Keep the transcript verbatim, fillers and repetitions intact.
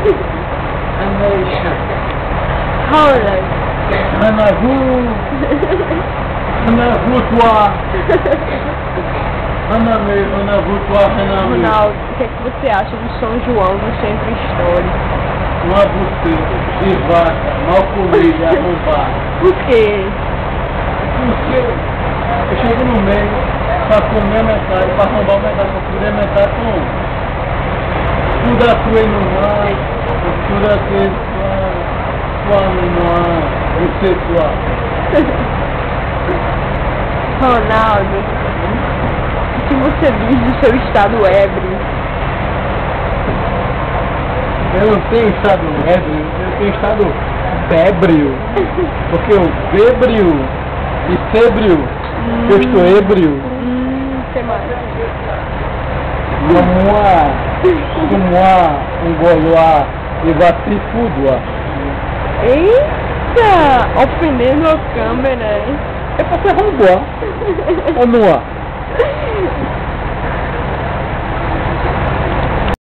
American. Holland. Hanavu. Hanavu toi. Haname, Hanavu toi, Hanavu. Ronaldo, o que é que você acha do São João no centro histórico? Não é você, de vaca, mal comida, arrombado. Por quê? Porque eu chego no meio para comer metade, para arrombar metade, para comer metade com tudo aqui aí no mar, tudo aqui só no mar, você só. Ronaldo, o que você diz do seu estado ébrio? Eu não tenho estado ébrio, eu tenho estado bébrio, porque eu bébrio e sébrio, hum. Eu estou ébrio. Hum, que mais? E moi, de moi, um gaulois, e va trifudois. Eita, ofendendo a câmera, hein? É para ser rombois, ou não?